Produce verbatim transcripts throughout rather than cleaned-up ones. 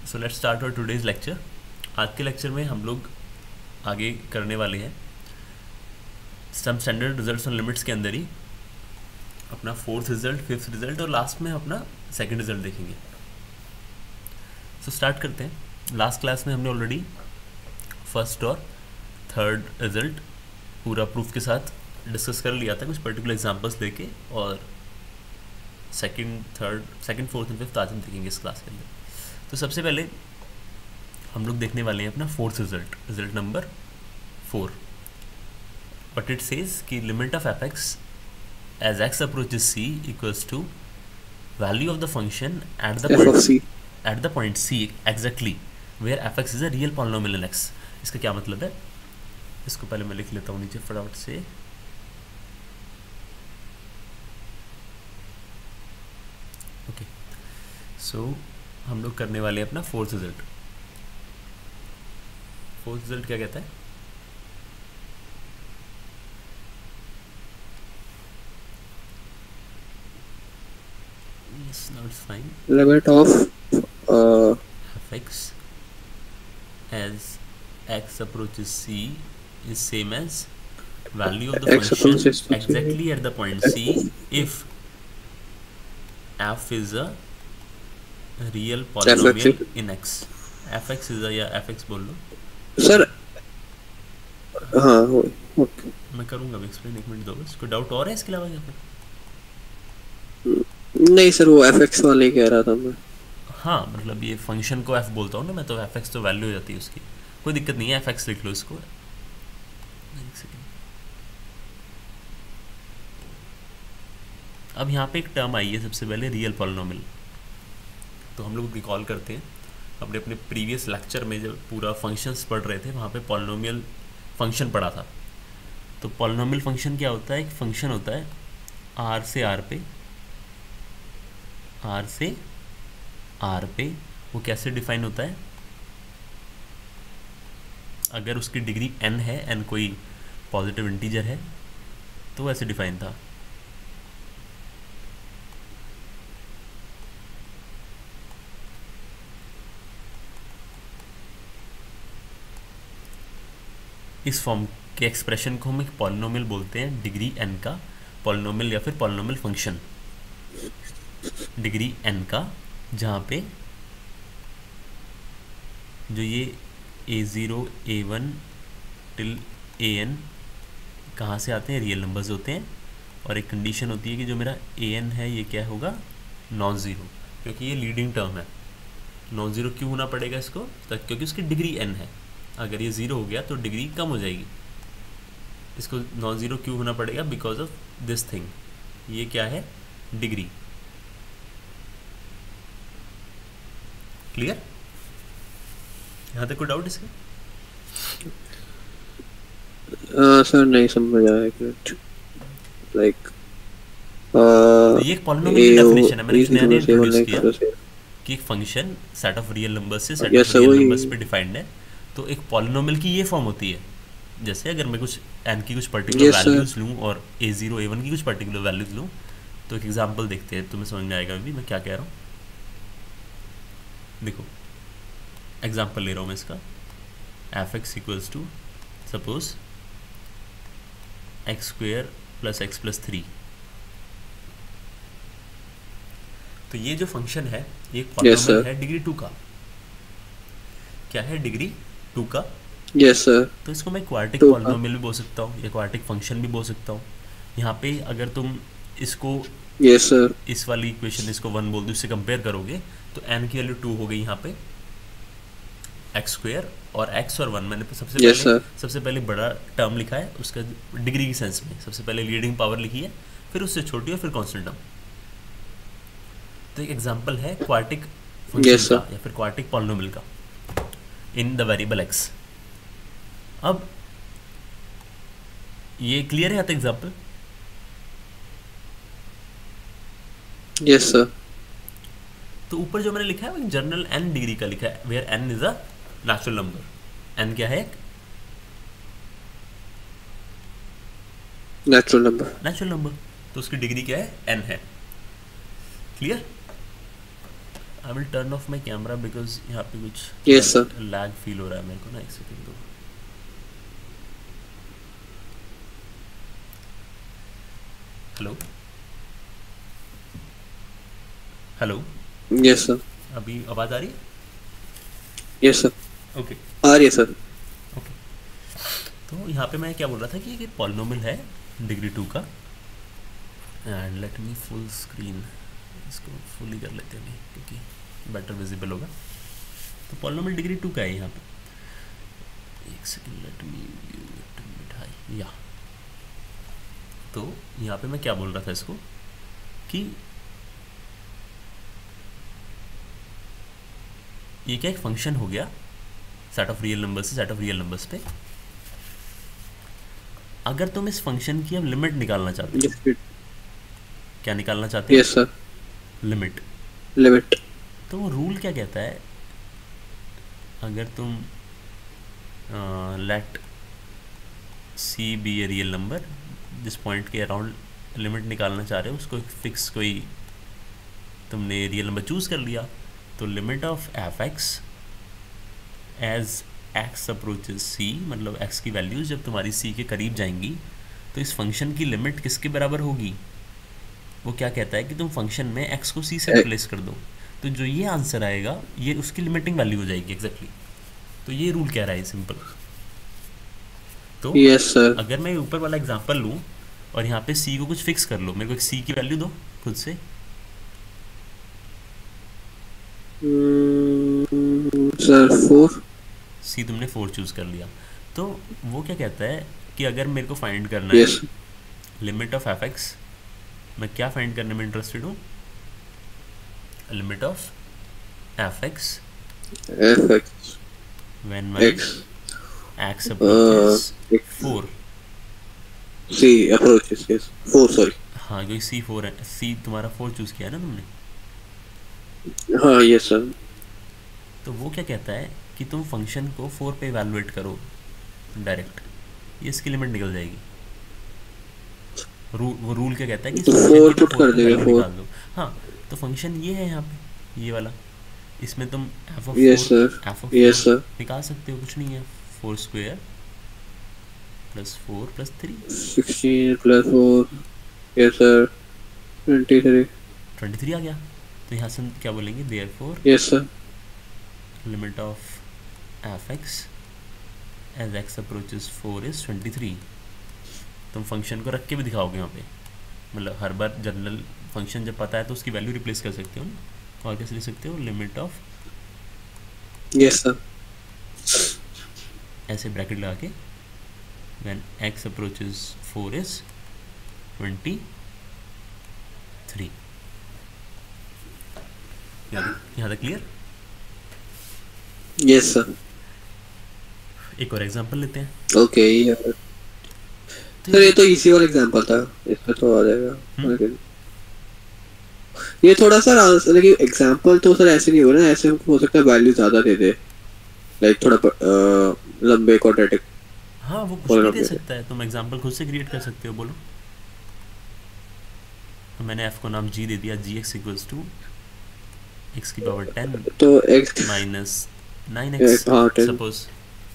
So let's start our today's lecture. आज के lecture में हम लोग आगे करने वाले हैं सम स्टैंडर्ड रिजल्ट्स और लिमिट्स के अंदर ही अपना फोर्थ रिजल्ट, फिफ्थ रिजल्ट और लास्ट में अपना सेकंड रिजल्ट देखेंगे। सो so, स्टार्ट करते हैं। लास्ट क्लास में हमने ऑलरेडी फर्स्ट और थर्ड रिजल्ट पूरा प्रूफ के साथ डिस्कस कर लिया था, कुछ पर्टिकुलर एग्जांपल्स लेके, और second, third, second, fourth and fifth आज हम देखेंगे इस क्लास के अंदर। तो सबसे पहले हम लोग देखने वाले हैं अपना fourth result, result number four. But it says कि limit of f x as x approaches c equals to value of the function at the point at the point c exactly where f x is a real polynomial in x. इसका क्या मतलब है, इसको पहले मैं लिख लेता हूँ नीचे फटाफट से। ओके, सो हम लोग करने वाले हैं अपना फोर्थ रिजल्ट। फोर्थ रिजल्ट क्या कहता है, yes, now it's fine. Limit of uh, fx as x approaches c is same as value of the X function approaches to C. exactly at the point c if f is a real polynomial F X. in x। fx is a, या fx बोल लो sir. हाँ okay, मैं करूँगा अभी explain, एक minute दो बस। कोई डाउट और है इसके अलावा? यहाँ नहीं सर, वो एफ एक्स वाले ही कह रहा था मैं। हाँ, मतलब ये फंक्शन को f बोलता हूँ ना मैं, तो एफ एक्स तो वैल्यू हो जाती है उसकी, कोई दिक्कत नहीं है। एफ एक्स लिख लो इसको। अब यहाँ पे एक टर्म आई है सबसे पहले, रियल पॉलिनोमियल। तो हम लोग रिकॉल करते हैं अपने अपने प्रीवियस लेक्चर में जब पूरा फंक्शंस पढ़ रहे थे, वहाँ पे पॉलिनोमियल फंक्शन पढ़ा था। तो पॉलिनोमियल फंक्शन क्या होता है, एक फंक्शन होता है आर से आर पे, आर से आर पे। वो कैसे डिफाइन होता है, अगर उसकी डिग्री n है, n कोई पॉजिटिव इंटीजर है, तो ऐसे डिफाइन था। इस फॉर्म के एक्सप्रेशन को हम एक पॉलिनोमियल बोलते हैं, डिग्री n का पॉलिनोमियल या फिर पॉलिनोमियल फंक्शन डिग्री n का, जहाँ पे जो ये a zero a one till a n कहाँ से आते हैं, रियल नंबर्स होते हैं। और एक कंडीशन होती है कि जो मेरा ए एन है ये क्या होगा, नॉन ज़ीरो, क्योंकि ये लीडिंग टर्म है। नॉन ज़ीरो क्यों होना पड़ेगा इसको, क्योंकि उसकी डिग्री n है। अगर ये ज़ीरो हो गया तो डिग्री कम हो जाएगी। इसको नॉन ज़ीरो क्यों होना पड़ेगा, बिकॉज ऑफ दिस थिंग। ये क्या है, डिग्री। क्लियर? यहाँ तक कोई डाउट इसका? सर नहीं समझ आया कि लाइक ये एक पॉलिनोमियल की डेफिनेशन है, मैंने एक नया इंट्रोड्यूस किया कि एक function set of real numbers से सेट ऑफ रियल नंबर्स पे डिफाइंड है। तो एक पॉलिनोमियल की ये फॉर्म होती है, जैसे अगर मैं कुछ n की कुछ पर्टिकुलर yes, वैल्यूज लूँ और ए ज़ीरो ए वन की कुछ पर्टिकुलर वैल्यूज लूँ। तो एक एग्जांपल देखते हैं, तुम्हें समझ में आएगा अभी मैं क्या कह रहा हूँ। देखो एग्जांपल ले रहा हूँ मैं इसका, f x equals to suppose x square plus x plus three. तो ये जो फंक्शन है ये एक पॉलिनोमियल yes, है डिग्री टू का। क्या है, डिग्री टू का। Yes sir. तो इसको मैं क्वाड्रेटिक पॉलिनोमियल भी बोल सकता हूँ या क्वाड्रेटिक फंक्शन भी बोल सकता हूँ। यहाँ पे अगर तुम इसको यस सर इस वाली इक्वेशन इसको वन बोल दो, इससे कंपेयर करोगे तो n की वैल्यू टू हो गई यहाँ पे, एक्स स्क्वेयर और x और वन मैंने सबसे yes, पहले sir. सबसे पहले बड़ा टर्म लिखा है, उसका डिग्री की सेंस में सबसे पहले लीडिंग पावर लिखी है, फिर उससे छोटी और फिर कॉन्स्टेंट टर्म। तो एक एग्जांपल है क्वाड्रेटिक फंक्शन yes, का या फिर क्वाड्रेटिक पॉलिनोमियल का इन द वेरिएबल x। अब ये क्लियर है यहाँ तक एग्जांपल? Yes sir. तो ऊपर जो मैंने लिखा है वो जनरल n डिग्री का लिखा है, where n is a natural number. n क्या है, नेचुरल नंबर, नेचुरल नंबर। तो उसकी डिग्री क्या है, n है। Clear? I will turn off my camera because यहाँ पे कुछ Yes, sir. लैग फील हो रहा है मेरे को ना, एक सेकेंड दो. Hello hello, Yes, sir. अभी आवाज़ आ रही है? Yes, sir. ओके आ रही है सर. ओके. तो यहाँ पे मैं क्या बोल रहा था कि ये पॉलिनोमियल है डिग्री टू का. And let me full screen, इसको फुली कर लेते हैं क्योंकि बेटर विजिबल होगा. तो पॉलिनोमियल डिग्री टू का है यहाँ पे. एक सेकेंड, लेट मी मिठाई या. तो यहाँ पे मैं क्या बोल रहा था इसको कि ये क्या एक फंक्शन हो गया सेट ऑफ रियल नंबर्स से सेट ऑफ रियल नंबर्स पे. अगर तुम इस फंक्शन की अब लिमिट निकालना चाहते हो, Yes, sir. क्या निकालना चाहते हो? Yes, sir. लिमिट. Limit. तो वो रूल क्या कहता है, अगर तुम let c be a real number, जिस पॉइंट के अराउंड लिमिट निकालना चाह रहे हो उसको एक फिक्स कोई तुमने रियल नंबर चूज़ कर लिया, तो limit of f x as x approaches c, मतलब एक्स की वैल्यूज जब तुम्हारी सी के करीब जाएंगी तो इस फंक्शन की लिमिट किसके बराबर होगी? वो क्या कहता है कि तुम फंक्शन में एक्स को सी से रिप्लेस कर दो, तो जो ये आंसर आएगा ये उसकी लिमिटिंग वैल्यू हो जाएगी एग्जैक्टली. तो ये रूल कह रहा है सिंपल. तो Yes, sir. अगर मैं ऊपर वाला एग्जांपल लूँ और यहाँ पे सी को कुछ फिक्स कर लो, मेरे को एक सी की वैल्यू दो खुद से. Mm, sir, four. सी तुमने फोर चूज़ कर लिया. तो वो क्या कहता है कि अगर मेरे को फाइंड करना Yes. है लिमिट ऑफ एफ एक्स, मैं क्या फाइंड करने में इंटरेस्टेड हूँ? Limit of f x F X. When my X. X Uh, approaches X. Four. C approaches. Yes. Four. Sorry. हाँ, क्योंकि सी फोर है, सी तुम्हारा फोर चूज़ किया है ना तुमने. हाँ. Yes, sir. तो वो क्या कहता है कि तुम फंक्शन को फोर पे इवैल्यूएट करो डायरेक्ट, ये इसकी लिमिट निकल जाएगी. रूल वो रूल क्या कहता है कि इस तो function four की ना put four कर पे देंगे, value four. निकाल दो. हाँ, तो फंक्शन ये है यहाँ पे, ये वाला. इसमें तुम f of Yes, four sir. F of Yes, four sir. निकाल सकते हो, कुछ नहीं है. Four square plus four plus three, Sixteen plus four. Yes, sir. Twenty-three. Twenty three आ गया. तो यहाँ से हम क्या बोलेंगे, there four Yes, sir. Limit of f x as x approaches four is twenty three. तुम फंक्शन को रख के भी दिखाओगे यहाँ पे, मतलब हर बार जनरल फंक्शन जब पता है तो उसकी वैल्यू रिप्लेस कर सकते हो. और कैसे लिख सकते हो, लिमिट ऑफ Yes, sir. ऐसे ब्रैकेट लगा के when x approaches four is twenty three. यहाँ तक क्लियर? Yes, sir. एक और एग्जांपल लेते हैं. Okay. Yeah. तो सर ये तो इजी वाला एग्जांपल था, इसमें तो आ जाएगा. हम्म. लेकिन ये थोड़ा सा आंसर, लेकिन एग्जांपल तो सर ऐसे नहीं हो रहा है, ऐसे हो सकता है वैल्यू ज्यादा दे दे, लाइक थोड़ा अ, लंबे क्वाड्रेटिक. हाँ, वो कुछ और भी दे लंबे. सकता है. तुम एग्जांपल खुद से क्रिएट कर सकते हो. बोलो. तो मैंने एफ को नाम जी दे दिया, g x equals to x की पावर टेन तो x माइनस नाइन एक्स हाँ टेन. सपोज.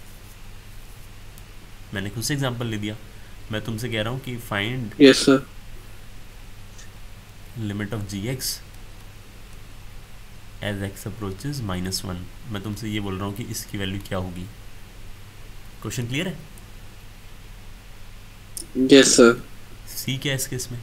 मैंने खुद से एग्जांपल ले दिया. मैं तुमसे कह रहा हूँ कि find yes sir. Limit of g x as x approaches minus one. मैं तुमसे ये बोल रहा हूँ कि इसकी वैल्यू क्या होगी. क्वेश्चन क्लियर है? Yes sir. सी क्या है इसके, इसमें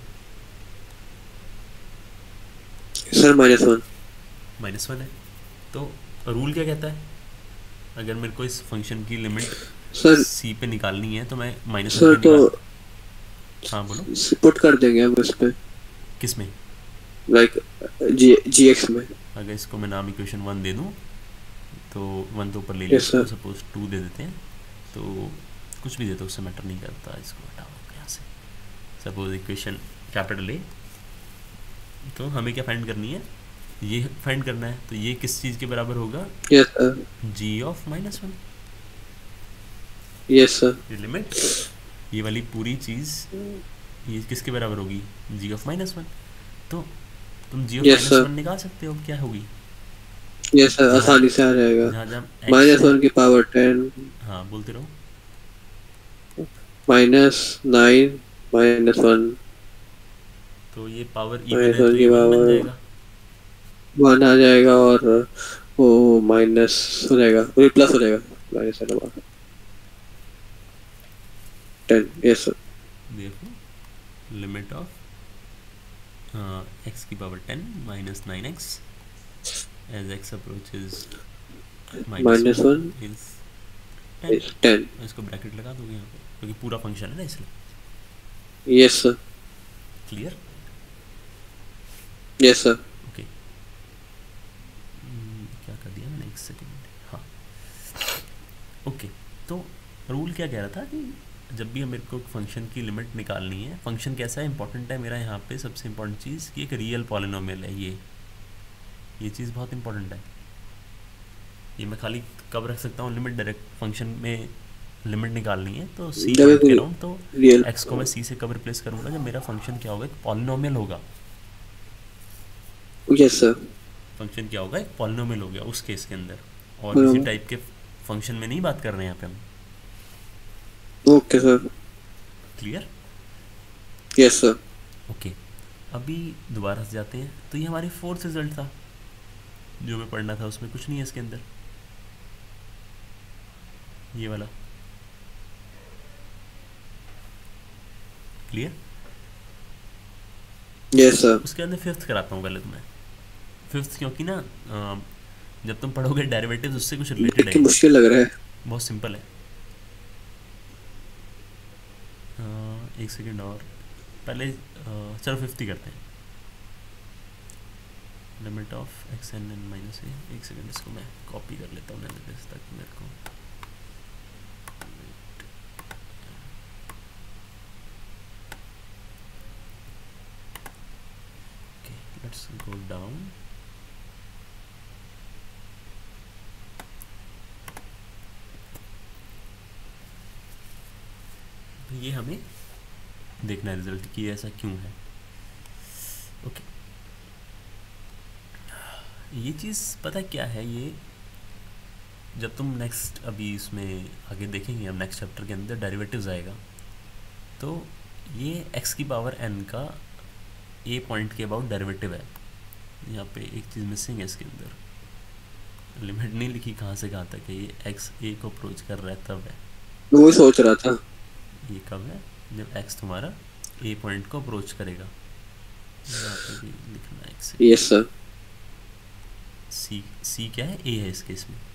sir minus one. Minus one है. तो रूल क्या कहता है, अगर मेरे को इस फंक्शन की लिमिट सर सी पे निकालनी है तो मैं माइनस सर वन पे तो निकाल. हाँ बोलो. पुट कर देंगे हम इस पे, किस में? लाइक जी जी एक्स में. अगर इसको मैं नाम इक्वेशन वन दे दूँ तो वन तो ऊपर ले Yes, लिया, sir. सपोज टू दे देते हैं. तो कुछ भी दे दो, उससे मैटर नहीं करता. इसको हटाओ यहाँ से. Suppose equation capital A. तो हमें क्या फाइंड करनी है, ये फाइंड करना है. तो ये किस चीज़ के बराबर होगा, yes sir. G of minus one. Yes sir. ये लिमिट, ये वाली पूरी चीज़ ये किसके बराबर होगी, जी ऑफ माइनस वन. तो तुम g of Yes, minus sir. One निकाल सकते हो. अब क्या होगी, ये सर जहाँ आसानी से आ जाएगा। जहाँ जहाँ एक्स माइनस है। वन की पावर टेन, हाँ बोलते रहो। माइनस नाइन, माइनस वन, तो ये पावर इवन माइनस है तो वन ये की वन बन पावर जाएगा। वन आ जाएगा, और वो माइनस हो जाएगा, वही प्लस हो जाएगा, माइनस टेन। Yes sir. देखो लिमिट ऑफ एक्स की power ten minus nine x as x approaches minus minus one one is ten. Ten. इसको ब्रैकेट लगा दोगे यहाँ पे क्योंकि पूरा फंक्शन है ना इसलिए। Yes sir. Clear. Yes sir. Okay क्या कर दिया मैंने, एक सेकेंड। हाँ ओके। तो रूल क्या कह रहा था कि जब भी मेरे को फंक्शन की लिमिट निकालनी है, फंक्शन कैसा है इंपॉर्टेंट है मेरा यहाँ पे सबसे इंपॉर्टेंट चीज़ कि एक रियल पॉलिनोमियल है। ये ये चीज़ बहुत इंपॉर्टेंट है। ये मैं खाली कब रख सकता हूँ लिमिट, डायरेक्ट फंक्शन में लिमिट निकालनी है तो सी पॉइंट के अराउंड, तो रियल। एक्स को मैं सी से कब रिप्लेस करूँगा जब मेरा फंक्शन क्या होगा, एक पॉलिनोमियल होगा। Yes sir. फंक्शन क्या होगा, एक पॉलिनोमियल हो गया उस केस के अंदर, और हाँ। किसी टाइप के फंक्शन में नहीं बात कर रहे हैं यहाँ पे हम। Okay sir. Clear. Yes sir. Okay अभी दोबारा से जाते हैं। तो ये हमारी फोर्थ रिजल्ट था जो मैं पढ़ना था, उसमें कुछ नहीं है इसके अंदर, ये वाला। क्लियर। Yes sir. उसके अंदर फिफ्थ कराता हूँ पहले तुम्हें। फिफ्थ क्योंकि ना अ, जब तुम पढ़ोगे डेरिवेटिव्स उससे कुछ रिलेटेड देख है के ये। मुश्किल लग रहा है। बहुत सिंपल है। अ, एक सेकेंड और पहले अ, चलो फिफ्थ ही करते हैं। Limit of x n n minus a. एक सेकेंड इसको मैं कॉपी कर लेता हूँ तक मेरे को। Okay let's go down. ये हमें देखना है रिजल्ट कि ऐसा क्यों है। ओके ये चीज़ पता क्या है, ये जब तुम नेक्स्ट अभी इसमें आगे देखेंगे हम नेक्स्ट चैप्टर के अंदर डेरिवेटिव्स आएगा, तो ये x की पावर n का a पॉइंट के अबाउट डेरिवेटिव है। यहाँ पे एक चीज़ मिसिंग है इसके अंदर, लिमिट नहीं लिखी कहाँ से कहाँ तक है। ये x a को अप्रोच कर रहा है तब है, मैं वही सोच रहा था। ये कब है जब x तुम्हारा a पॉइंट को अप्रोच करेगा। यहाँ पे भी लिखना है x। Yes sir. C c क्या है, a है इस केस में।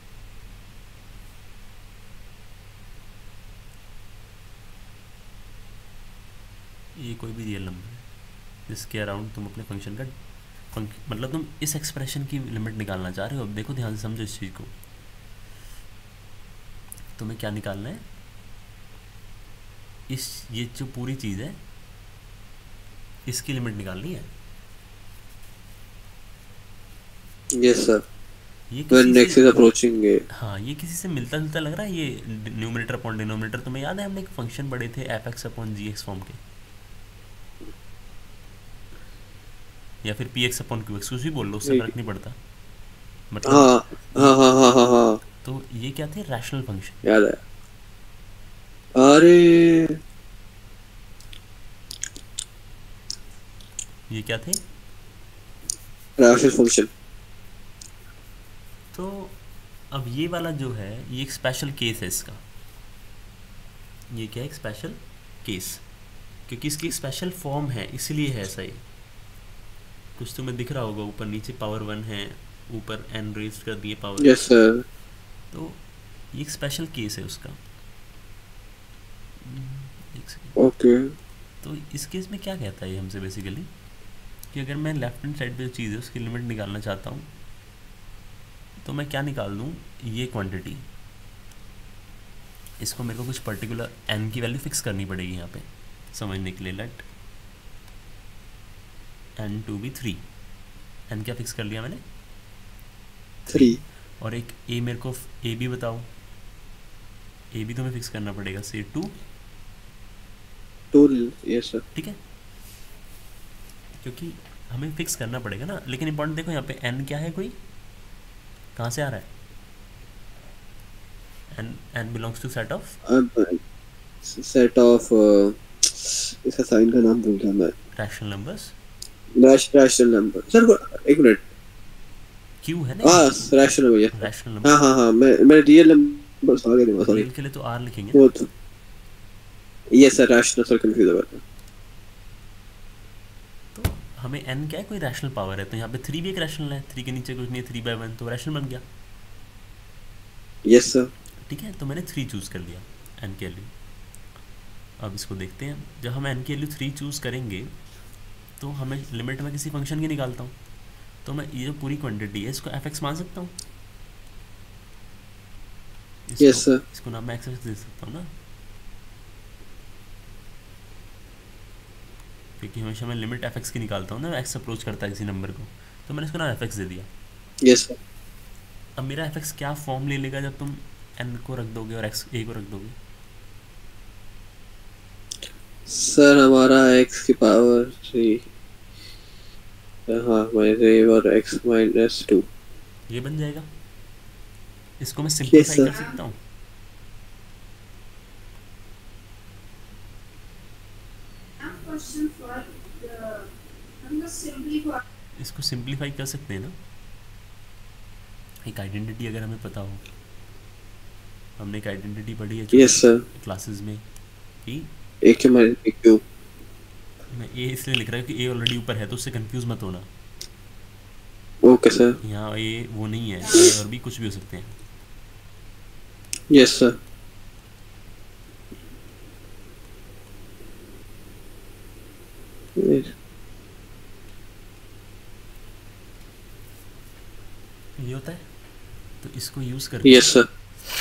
ये कोई भी रियल नंबर है जिसके अराउंड तुम अपने फंक्शन का फंक, मतलब तुम इस एक्सप्रेशन की लिमिट निकालना चाह रहे हो। अब देखो ध्यान से समझो इस चीज़ को। तुम्हें क्या निकालना है, इस ये जो पूरी चीज़ है इसकी लिमिट निकालनी है। Yes sir. ये When किसी x से is approaching a, हाँ ये किसी से मिलता जुलता लग रहा है। ये न्यूमरेटर अपॉन डिनोमिनेटर, तुम्हें याद है हमने एक फंक्शन पढ़े थे f x upon g x form के, या फिर p x upon q x, कुछ भी बोल लो उससे फर्क नहीं पड़ता। मतलब हाँ हाँ हाँ हाँ हाँ हाँ तो ये क्या थे, रैशनल फंक्शन। याद है। अरे ये क्या थे, रैशनल फंक्शन। तो अब ये वाला जो है ये एक स्पेशल केस है इसका। ये क्या है, एक स्पेशल केस, क्योंकि इसकी एक स्पेशल फॉर्म है इसलिए है ऐसा। ही कुछ तुम्हें दिख रहा होगा ऊपर नीचे पावर वन है, ऊपर एन रेज कर दिए पावर। Yes sir. तो ये एक स्पेशल केस है उसका। ओके। तो इस केस में क्या कहता है ये हमसे बेसिकली कि अगर मैं लेफ्ट हैंड साइड पे जो चीज़ है उसकी लिमिट निकालना चाहता हूँ तो मैं क्या निकाल दूँ, ये क्वांटिटी। इसको मेरे को कुछ पर्टिकुलर एन की वैल्यू फिक्स करनी पड़ेगी यहाँ पे समझने के लिए। Let n to be three. N क्या फिक्स कर लिया मैंने, थ्री। और एक ए मेरे को ए भी बताओ, ए भी तुम्हें फिक्स करना पड़ेगा से टू। टू। Yes sir. ठीक है, क्योंकि हमें फिक्स करना पड़ेगा ना। लेकिन इंपॉर्टेंट देखो यहाँ पे एन क्या है, कोई कहाँ से आ रहा है? N n belongs to set of set of इसका साइन का नाम भूल गया मैं। Rational numbers. Rational number sir, एक मिनट। क्यू है ना हाँ ये, रैशनल भैया। रैशनल हाँ नंबर। हाँ हाँ, मैं मैं रियल नंबर सॉरी नहीं, सॉरी रियल के लिए तो आर लिखेंगे वो ना। तो ये सर रैशनल सर कंफ्यूज हो गया। तो हमें एन क्या है, कोई रैशनल पावर है, तो यहाँ पे थ्री भी एक रैशनल है, थ्री के नीचे कुछ नहीं है, थ्री बाय वन तो रैशनल बन गया। Yes sir. ठीक है, तो मैंने थ्री चूज़ कर लिया एन के वैल्यू। अब इसको देखते हैं, जब हम एन की वैल्यू थ्री चूज़ करेंगे तो हमें लिमिट में किसी फंक्शन की निकालता हूँ, तो मैं ये जो पूरी क्वांटिटी है इसको एफ एक्स मान सकता हूँ। इसको, यस सर। इसको नाम मैं एक्स एक्स दे सकता हूँ ना, क्योंकि हमेशा मैं लिमिट एफ एक्स की निकालता हूँ ना, एक्स अप्रोच करता है किसी नंबर को, तो मैंने इसको नाम एफ एक्स दे दिया। Yes sir. अब मेरा एफ एक्स क्या फॉर्म ले लेगा जब तुम एन को रख दोगे और एक्स ए को रख दोगे? सर हमारा x की पावर थ्री, हाँ माइनस और x माइनस टू, ये बन जाएगा। इसको मैं सिंप्लीफाई sir. कर सकता हूँ। इसको सिंप्लीफाई कर सकते हैं ना। एक आइडेंटिटी अगर हमें पता हो, हमने एक आइडेंटिटी पढ़ी है यस सर। क्लासेस में कि a के माइनस क्यू। मैं ए इसलिए लिख रहा हूँ कि ए ऑलरेडी ऊपर है, तो उससे कंफ्यूज मत होना। Okay sir. यहाँ ए वो नहीं है, ए और भी कुछ भी हो सकते हैं। Yes sir. ये होता है, तो इसको यूज़ करके यस सर।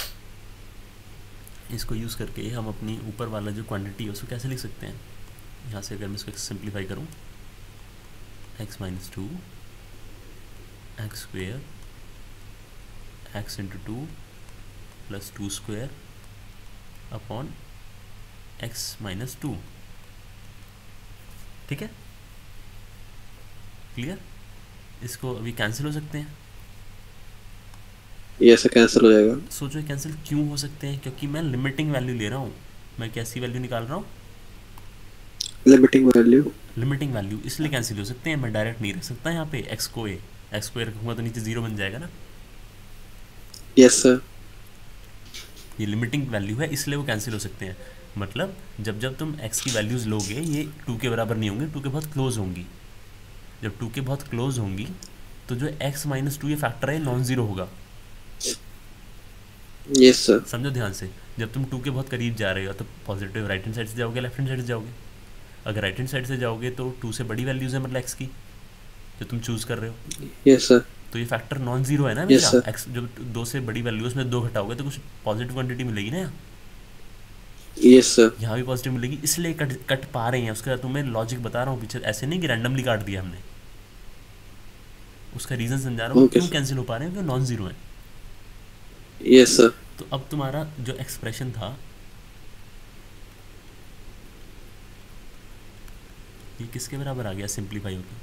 इसको यूज़ करके हम अपनी ऊपर वाला जो क्वांटिटी है उसको कैसे लिख सकते हैं। यहाँ से अगर मैं इसको सिंप्लीफाई करूँ, x minus two x square x into two plus two square upon x minus two. ठीक है, क्लियर? इसको अभी कैंसिल हो सकते हैं। ये ऐसे कैंसिल हो जाएगा। सोचो कैंसिल क्यों हो सकते हैं, क्योंकि मैं लिमिटिंग वैल्यू ले रहा हूँ। मैं कैसी वैल्यू निकाल रहा हूँ? Limiting value. लिमिटिंग वैल्यू, इसलिए कैंसिल हो सकते हैं। मैं डायरेक्ट नहीं रख सकता यहाँ पे एक्स को ए, एक्स को ए रखूँगा तो नीचे जीरो बन जाएगा ना। Yes sir. ये लिमिटिंग वैल्यू है, इसलिए वो कैंसिल हो सकते हैं। मतलब जब जब तुम x की वैल्यूज़ लोगे ये टू के बराबर नहीं होंगे, टू के बहुत क्लोज होंगी। जब टू के बहुत क्लोज होंगी तो जो x माइनस टू ये फैक्टर है नॉन ज़ीरो होगा। Yes sir. समझो ध्यान से, जब तुम टू के बहुत करीब जा रहे हो तो पॉजिटिव राइट हैंड साइड से जाओगे, लेफ्ट हैंड साइड से जाओगे। अगर राइट हैंड साइड से जाओगे तो टू से बड़ी वैल्यूज़ है मतलब x की जो तुम चूज़ कर रहे हो। Yes sir. तो ये फैक्टर नॉन जीरो है ना yes, मेरा। एक्स जब दो से बड़ी वैल्यू उसमें दो घटाओगे तो कुछ पॉजिटिव क्वांटिटी मिलेगी ना। Yes sir. यहाँ भी पॉजिटिव मिलेगी, इसलिए कट कट पा रहे हैं। उसका तुम्हें लॉजिक बता रहा हूँ पीछे, ऐसे नहीं कि रैंडमली काट दिया हमने। उसका रीज़न समझा रहा हूँ okay, क्यों कैंसिल हो पा रहे हैं, क्यों नॉन जीरो है। Yes sir. तो अब तुम्हारा जो एक्सप्रेशन था ये किसके बराबर आ गया सिंप्लीफाई होकर?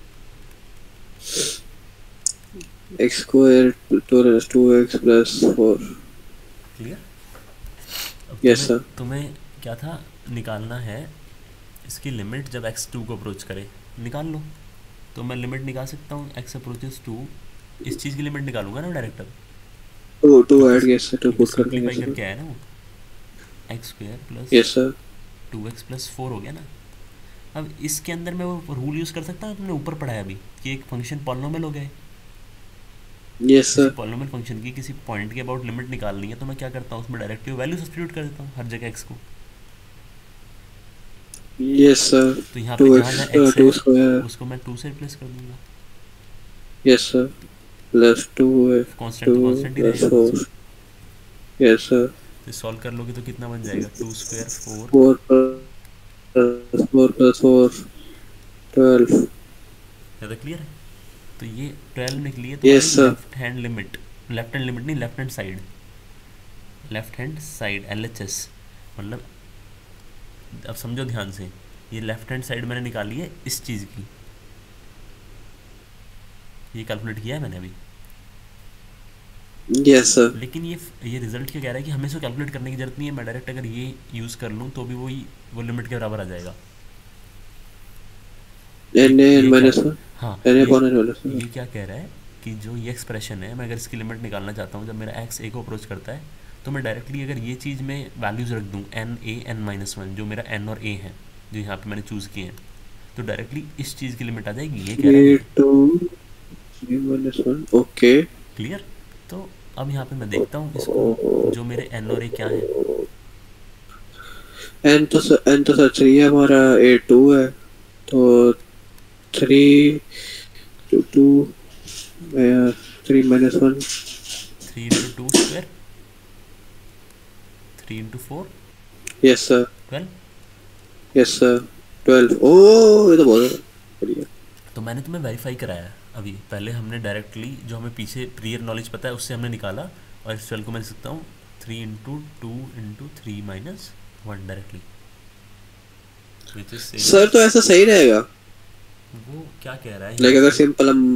X square plus two x plus four. Clear? Yes sir. तुम्हें क्या था, निकालना है इसकी लिमिट जब एक्स टू को अप्रोच करे, निकाल लो। तो मैं लिमिट निकाल सकता हूँ एक्स अप्रोचेस टू, इस चीज़ की लिमिट निकालूंगा ना direct. Two two add yes sir, two put कर देंगे सिंप्लीफाई सर। करके आया ना वो, x square plus yes sir. Two x plus four हो गया ना। अब इसके अंदर मैं वो रूल यूज़ कर सकता हूँ तुमने ऊपर पढ़ाया अभी कि एक फंक्शन पॉलिनोमियल हो गया। Yes sir. पॉलिनोमियल फंक्शन की किसी पॉइंट के अबाउट लिमिट निकालनी है तो मैं क्या करता हूँ, उसमें डायरेक्टली वैल्यू सब्स्टिट्यूट कर देता हूँ हर जगह एक्स को। Yes sir. तो यहाँ पे जहाँ जहाँ एक्स टू है स्क्वायर उसको मैं टू से रिप्लेस कर दूंगा। Yes sir. Plus two constant तो कांस्टेंट ही प्लस रहेगा। फोर। Yes sir. तो सॉल्व कर लोगे तो कितना बन जाएगा, two square four four plus four plus four twelve. ज़्यादा क्लियर है? तो ये ट्वेल्व निकली है Yes, तुम्हारी sir. Left hand limit, left hand limit नहीं left hand side, left hand side L H S. मतलब अब समझो ध्यान से, ये लेफ्ट हैंड साइड मैंने निकाली है इस चीज़ की, ये कैलकुलेट किया है मैंने अभी। Yes sir. लेकिन ये ये रिजल्ट क्या कह रहा है कि हमें इसको कैलकुलेट करने की जरूरत नहीं है, मैं डायरेक्ट अगर ये यूज़ कर लूँ तो भी वही वो लिमिट के बराबर आ जाएगा। ये एन ए एन ये क्या, माइनस वन, हाँ एन ए ये अपॉन एन माइनस वन। ये क्या कह रहा है कि जो ये एक्सप्रेशन है, मैं अगर इसकी लिमिट निकालना चाहता हूँ, जब मेरा एक्स ए को अप्रोच करता है, तो मैं डायरेक्टली अगर ये चीज़ में वैल्यूज़ रख दूँ n a n minus one, जो मेरा एन और ए है जो यहाँ पे मैंने चूज़ किए हैं, तो डायरेक्टली इस चीज़ की लिमिट आ जाएगी, ये कह रहा है थ्री ये। Two three minus one, okay. Clear. तो अब यहाँ पे मैं देखता हूँ इसको, जो मेरे एन और ए क्या है। एन तो एन तो सर थ्री है हमारा, ए टू है, तो three two two three minus one. Three into two square, three into four, yes sir. Twelve. Yes sir. Twelve, ओ ये तो बहुत बढ़िया। तो मैंने तुम्हें वेरीफाई कराया है अभी, पहले हमने डायरेक्टली जो हमें पीछे प्रियर नॉलेज पता है उससे हमने निकाला, और इस ट्वेल्व को मैं लिख सकता हूँ three into two into three minus one directly, which is same sir तो एज। ऐसा सही रहेगा, वो क्या कह रहा है लाइक यहाँ अगर पे, सिंपल हम।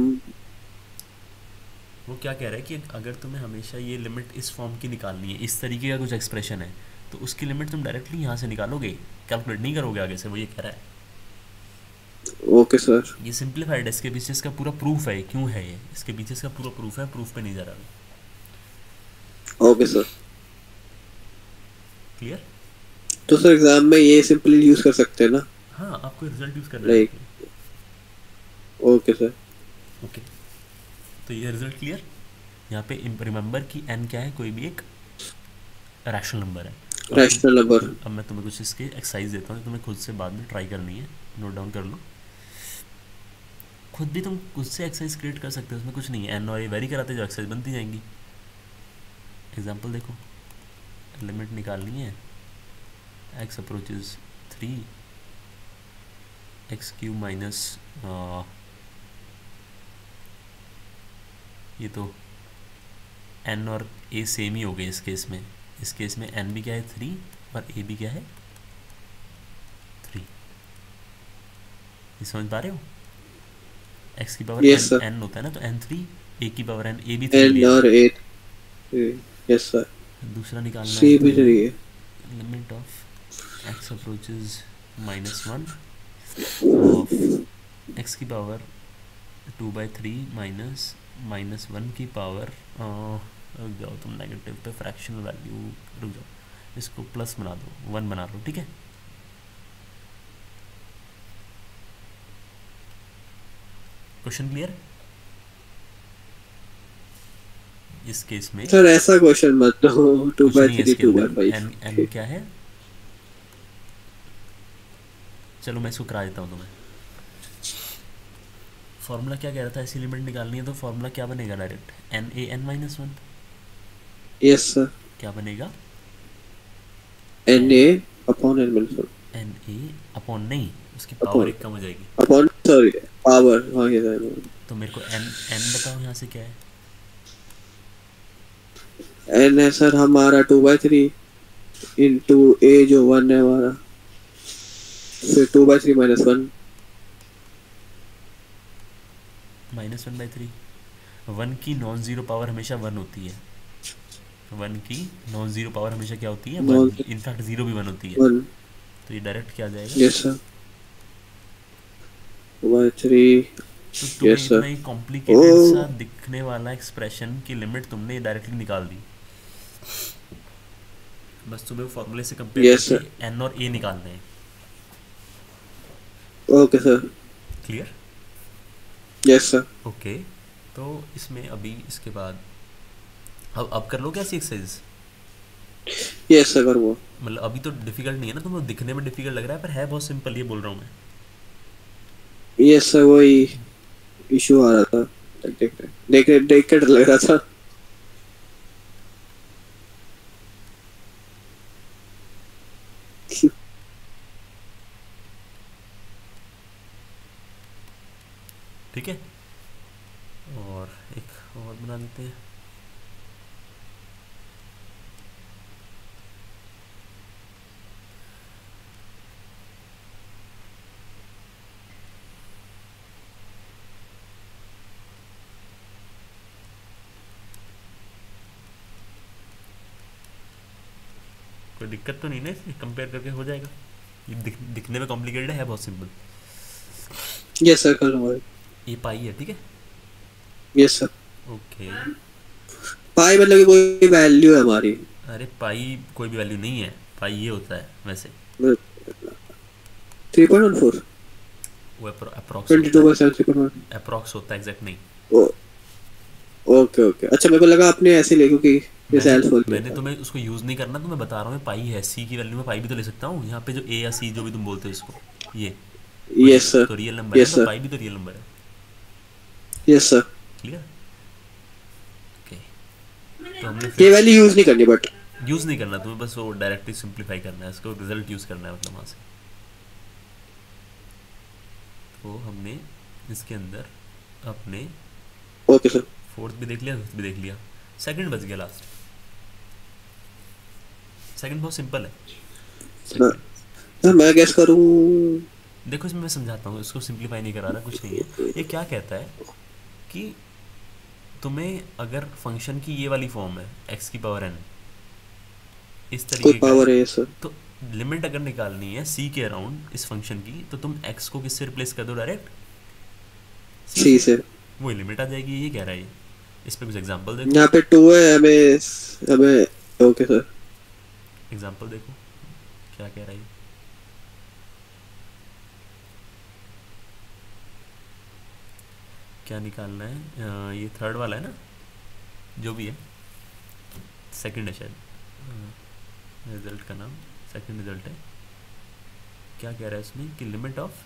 वो क्या कह रहा है कि अगर तुम्हें हमेशा ये लिमिट इस फॉर्म की निकालनी है, इस तरीके का कुछ एक्सप्रेशन है, तो उसकी लिमिट तुम डायरेक्टली यहाँ से निकालोगे, कैलकुलेट नहीं करोगे आगे से, वो ये कह रहा है। Okay sir. ये सिंप्लीफाइड है, इसके पीछे इसका पूरा प्रूफ है क्यों है ये, इसके पीछे इसका पूरा प्रूफ है, प्रूफ पे नहीं जा रहा मैं। Okay sir. क्लियर। तो सर एग्जाम में ये सिंपली यूज कर सकते हैं ना? हाँ, आपको रिजल्ट यूज़ करना है like, directly. Okay sir. Okay, तो ये रिजल्ट क्लियर। यहाँ पे रिमेंबर कि एन क्या है, कोई भी एक रैशनल नंबर है। अब तुम रैशनल नंबर। अब मैं तुम्हें कुछ इसके एक्सरसाइज देता हूँ, तुम्हें खुद से बाद में ट्राई करनी है, नोट डाउन कर लो। खुद भी तुम खुद से एक्सरसाइज क्रिएट कर सकते हो, उसमें कुछ नहीं है, एन और ए वेरी कराते जो एक्सरसाइज बनती जाएंगी। एग्जाम्पल देखो, लिमिट निकालनी है, x approaches three, x q minus, ये तो एन और ए सेम ही हो गए इस केस में, इस केस में एन भी क्या है थ्री और ए भी क्या है थ्री। ये समझ पा रहे हो, एक्स की power yes n sir. N होता है ना, तो एन थ्री, ए की पावर एन, ए भी थ्री एन लिया है। और ए। Yes sir. दूसरा निकालना है सी भी तुम्हें, थ्री है। Limit of x approaches minus one of x की power two by three minus minus one की पावर, रुक जाओ तुम नेगेटिव पे, फ्रैक्शनल वैल्यू, रुक जाओ इसको प्लस बना दो, वन बना लो, ठीक है। Question clear. इस केस में सर ऐसा क्वेश्चन मत दो, टू कुछ बाई नहीं है थ्री इसके टू बाई अंदर, एन एन फाइव। क्या है, चलो मैं इसको करा देता हूँ तुम्हें। फॉर्मूला क्या कह रहा था, ऐसी लिमिट निकालनी है तो फॉर्मूला क्या बनेगा, direct n a n minus one. Yes sir. क्या बनेगा, n n a upon n minus one. N a upon, नहीं उसकी पावर अपॉन, एक कम हो जाएगी। अपॉन सॉरी, पावर, हाँ ये सर। तो मेरे को एन एन बताओ यहाँ से क्या है। एन है सर हमारा two by three into a जो वन है हमारा, फिर two by three minus one. Minus one by three, one की नॉन ज़ीरो पावर हमेशा वन होती है, वन की नॉन ज़ीरो पावर हमेशा क्या होती है, वन, इनफैक्ट ज़ीरो भी वन होती है। वन। तो ये डायरेक्ट क्या आ जाएगा। Yes sir. Two by three. तो तुम्हें यस इतना सर। ही कॉम्प्लिकेटेड ओ सा दिखने वाला एक्सप्रेशन की लिमिट तुमने डायरेक्टली निकाल दी, बस तुम्हें फॉर्मूले से कंपेयर यस करके सर। एन और ए निकालने हैं। Okay sir. Clear. Yes sir. Okay, तो इसमें अभी इसके बाद अब अब कर लो क्या एक्सरसाइज। यस सर कर वो। मतलब अभी तो डिफिकल्ट नहीं है ना, तुम्हें दिखने में डिफिकल्ट लग रहा है पर है बहुत सिंपल, ये बोल रहा हूँ मैं। यस सर वही इशू आ रहा था, देख देख देख देख देख के डर लग रहा था। ठीक है, और एक और बना लेते हैं। कोई दिक्कत तो नहीं ना, इसमें कंपेयर करके हो जाएगा। ये दिख, दिखने में कॉम्प्लिकेटेड है, बहुत सिंपल। यस सर, कर लूंगा। ये पाई है, ठीक है। Yes sir. ओके। पाई मतलब कि कोई वैल्यू है हमारी? अरे पाई कोई भी वैल्यू नहीं है, पाई ये होता है वैसे। थ्री पॉइंट वन फोर वो अप्रॉक्स ट्वेंटी होता टू है, by seven three point one. Approx होता है, एग्जैक्ट नहीं। ओके ओके, अच्छा मेरे को लगा आपने ऐसे ले, क्योंकि जैसे मैंने एल्स बोल मैंने दिया था। तुम्हें उसको यूज़ नहीं करना, तो मैं बता रहा हूँ पाई है, सी की वैल्यू में पाई भी तो ले सकता हूँ। यहाँ पे जो ए या सी जो भी तुम बोलते हो इसको, ये वही यस सर। तो रियल नंबर है, यस तो सर। पाई भी तो रियल नंबर है। Yes sir. क्लियर। ओके, तो हमने ये फिर वैल्यू यूज नहीं करनी बट। यूज़ नहीं करना तुम्हें, बस वो डायरेक्टली सिंप्लीफाई करना है, इसको रिजल्ट यूज़ करना है, मतलब वहाँ से। तो हमने इसके अंदर अपने ओके सर। फोर्थ भी देख लिया, फिफ्थ भी देख लिया, सेकंड बच गया लास्ट। सेकंड बहुत सिंपल है। मैं सेकंड मैं- मैं गेस करूं। देखो, इसमें मैं समझाता हूँ, इसको सिंप्लीफाई नहीं करा रहा, कुछ नहीं है। ये क्या कहता है कि तुम्हें अगर फंक्शन की ये वाली फॉर्म है, एक्स की पावर एन, इस कोई तरीके का है, पावर है? Yes sir. तो लिमिट अगर निकालनी है सी के अराउंड इस फंक्शन की, तो तुम एक्स को किससे रिप्लेस कर दो, डायरेक्ट सी सी से, से। वही लिमिट आ जाएगी। ये कह रहा है ये। इस पे कुछ एग्जांपल देखो, यहाँ पे टू है, हमें हमें ओके सर। एग्जांपल देखो क्या कह रहा है ये। क्या निकालना है, अ, ये थर्ड वाला है ना, जो भी है, सेकंड है शायद, रिजल्ट का नाम सेकंड रिजल्ट है। क्या कह रहा है इसमें कि लिमिट ऑफ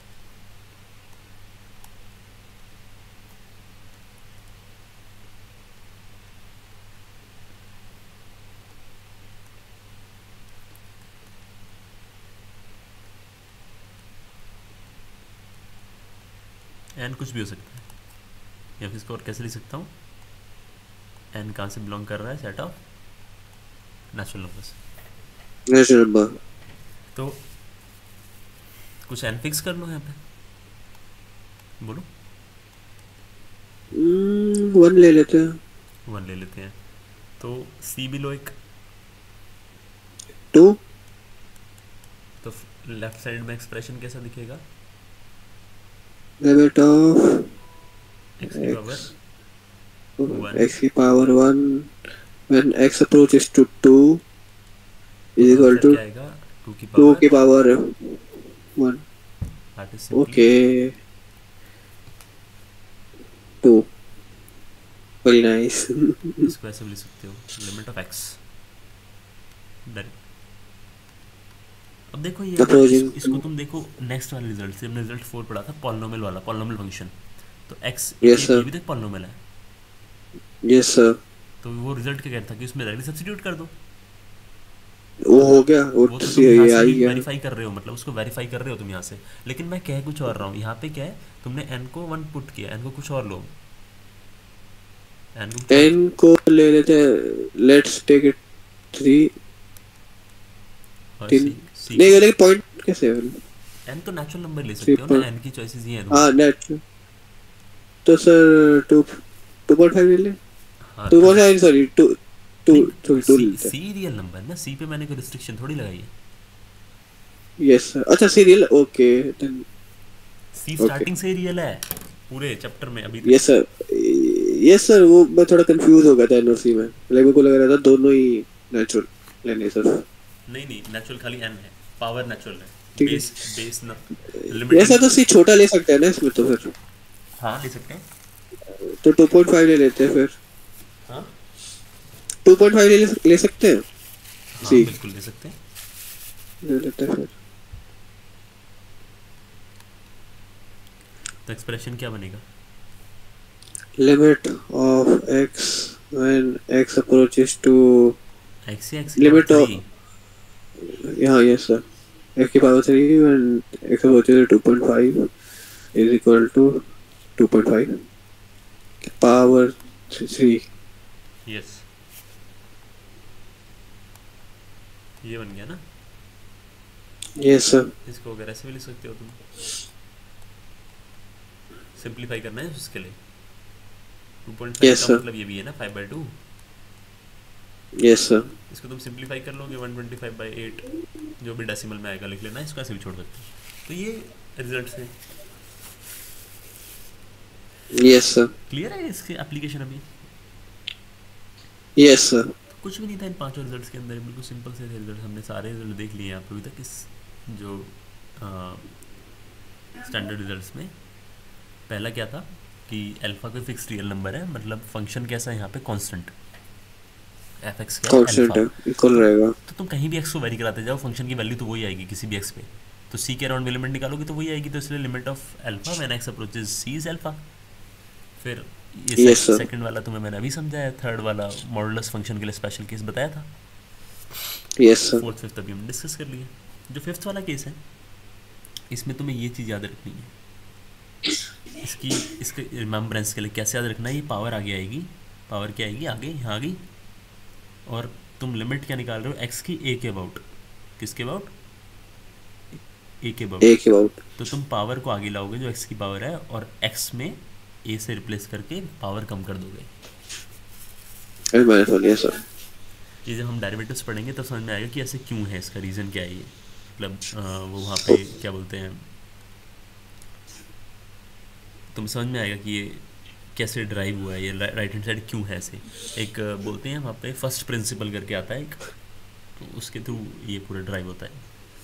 एन कुछ भी हो सकता है, या फिर इसको और कैसे लिख सकता हूँ, एन कहाँ से बिलोंग कर रहा है, set of natural numbers. Natural number. तो कुछ एन फिक्स कर लो यहाँ पे, बोलो। वन ले लेते हैं। वन ले लेते हैं, तो सी भी लो एक। टू। तो लेफ्ट साइड में एक्सप्रेशन कैसा दिखेगा, लिमिट ऑफ एक्स की पावर एक्स वन, एक्स की power one when x approaches to two तो is equal आंसर to क्या आएगा, टू की टू पावर की power one. That is simply okay, two. Very nice. इसको ऐसे भी लिख सकते हो, लिमिट ऑफ एक्स डायरेक्ट। अब देखो ये अगर इस, अप्रोचिंग। इसको तुम देखो नेक्स्ट वाले रिजल्ट से, हमने रिजल्ट फोर पढ़ा था पॉलिनोमियल वाला, पॉलिनोमियल फंक्शन। तो एक्स यस ये, सर। ये भी तो पॉलिनोमियल है, यस सर। तो वो रिजल्ट क्या कहता है कि उसमें डायरेक्टली सब्स्टिट्यूट कर दो। वो हो गया, वो वो तो सी तुम यहाँ ये से आई ही गया। वेरीफाई कर रहे हो, मतलब उसको वेरीफाई कर रहे हो तुम यहाँ से। लेकिन मैं कह कुछ और रहा हूँ, यहाँ पे क्या है, तुमने एन को वन पुट किया, एन को कुछ और लो, एन को कुछ और, एन को ले लेते हैं, लेट्स टेक इट थ्री। और तीन सी सी नहीं, को, लेकिन पॉइंट कैसे? एन तो नेचुरल नंबर ले थ्री सकते हो ना, पॉइंट। एन की चॉइसेस ये हैं हाँ तुम्हारी। नेट। तो sir two two point five ले ले। हाँ टू तो point five sorry two two नहीं, सॉरी टू सी लेते हैं। सी रियल नंबर है ना, सी पे मैंने कोई रिस्ट्रिक्शन थोड़ी लगाई है। Yes sir. अच्छा serial, okay then. C okay starting से ही रियल है पूरे चैप्टर में अभी तक। Yes sir. यस सर, वो मैं थोड़ा कंफ्यूज हो गया था एनओसी में, लाइक मेरे को लग रहा था दोनों ही नेचुरल लेने सर। नहीं नहीं, नेचुरल खाली एन है, पावर नेचुरल है, ठीक बेस बेस न है। लिमिटिंग। ऐसा तो सी छोटा ले सकते हैं ना इसमें तो फिर। हाँ ले सकते हैं। तो टू पॉइंट फाइव ले लेते हैं फिर। हाँ टू पॉइंट फाइव ले ले सकते हैं। हाँ सी बिल्कुल ले सकते हैं। ले लेते हैं फिर। तो एक्सप्रेशन क्या बनेगा, limit of x when x approaches two x या एक्स लिमिट ऑफ, थ्री। यहाँ यस सर, एक्स की power three when x approaches two point five is equal to two point five power three. Yes, ये बन गया ना। Yes sir. इसको अगर ऐसे भी लिख सकते हो तुम, सिंप्लीफाई करना है उसके लिए। टू पॉइंट फाइव Yes, का sir. मतलब ये भी है ना, five by two. Yes sir. इसको तुम सिंप्लीफाई कर लोगे one twenty five by eight, जो भी डेसिमल में आएगा लिख लेना, इसको ऐसे भी छोड़ सकते हो। तो ये रिजल्ट है। Yes sir. क्लियर है इसके एप्लीकेशन अभी? Yes sir. कुछ भी नहीं था इन पांचों रिजल्ट्स के अंदर, बिल्कुल सिंपल से थे रिजल्ट। हमने सारे रिजल्ट देख लिए यहाँ पे अभी तक। इस जो स्टैंडर्ड रिजल्ट्स में पहला क्या था कि अल्फा कोई फिक्स रियल नंबर है, मतलब फंक्शन कैसा है यहाँ पे, कांस्टेंट। एफ एक्स क्या है, कांस्टेंट है, अल्फा। इक्वल रहेगा। तो तुम कहीं भी एक्स को वेरी कराते जाओ, फंक्शन की वैल्यू तो वही आएगी किसी भी एक्स पे। तो सी के अराउंड में लिमिट निकालोगे तो वही आएगी, तो इसलिए limit of alpha when x approaches C is alpha. फिर ये यस सर। सेकंड वाला तुम्हें मैंने अभी समझाया, थर्ड वाला मॉडुलस फंक्शन के लिए स्पेशल केस बताया था। Yes sir. फोर्थ फिफ्थ अभी हम डिस्कस कर लिए। जो फिफ्थ वाला केस है, इसमें तुम्हें ये चीज़ याद रखनी है, इसकी इसके रिमेम्बरेंस के लिए कैसे याद रखना है। ये पावर आगे आएगी, पावर क्या आएगी आगे, यहाँ आ गई, और तुम लिमिट क्या निकाल रहे हो, एक्स की ए के अबाउट। किसके अबाउट? ए के अबाउट। ए के अबाउट। तो तुम पावर को आगे लाओगे जो एक्स की पावर है, और एक्स में ए से रिप्लेस करके पावर कम कर दोगे। अरे मैंने सुन लिया सर। ये जब हम डेरिवेटिव्स पढ़ेंगे तब समझ में आएगा कि ऐसे क्यों है, इसका रीज़न क्या है। ये मतलब वो वहाँ पे क्या बोलते हैं, तुम समझ में आएगा कि ये कैसे ड्राइव हुआ है, ये राइट हैंड साइड क्यों है ऐसे। एक बोलते हैं वहाँ पे फर्स्ट प्रिंसिपल करके आता है एक, तो उसके थ्रू ये पूरा ड्राइव होता है।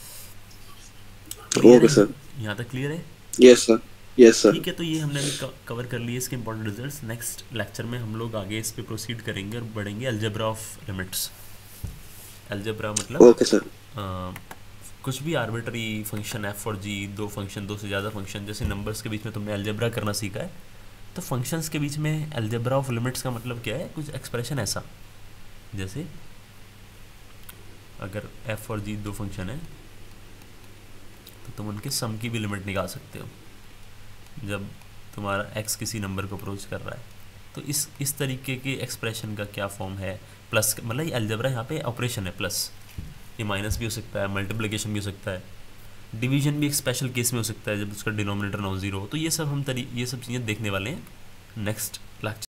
Okay sir. यहाँ तक क्लियर है? Yes sir. Yes sir. ठीक है, तो ये हमने अभी कवर कर लिए इसके इंपॉर्टेंट रिजल्ट्स। नेक्स्ट लेक्चर में हम लोग आगे इस पे प्रोसीड करेंगे और बढ़ेंगे अलजेब्रा ऑफ लिमिट्स। अलजेब्रा मतलब ओके सर। कुछ भी आर्बिट्री फंक्शन एफ और जी, दो फंक्शन, दो से ज़्यादा फंक्शन, जैसे नंबर्स के बीच में तुमने अलजेब्रा करना सीखा है, तो फंक्शंस के बीच में अलजेब्रा ऑफ लिमिट्स का मतलब क्या है, कुछ एक्सप्रेशन ऐसा, जैसे अगर एफ और जी दो फंक्शन है तो तुम उनके सम की भी लिमिट निकाल सकते हो जब तुम्हारा एक्स किसी नंबर को अप्रोच कर रहा है। तो इस इस तरीके के एक्सप्रेशन का क्या फॉर्म है, प्लस मतलब ये अलजेब्रा यहाँ पे ऑपरेशन है, प्लस ये माइनस भी हो सकता है, मल्टीप्लिकेशन भी हो सकता है, डिवीजन भी एक स्पेशल केस में हो सकता है जब उसका डिनोमिनेटर नॉन जीरो हो। तो ये सब हम तरी ये सब चीज़ें देखने वाले हैं नेक्स्ट लेक्चर।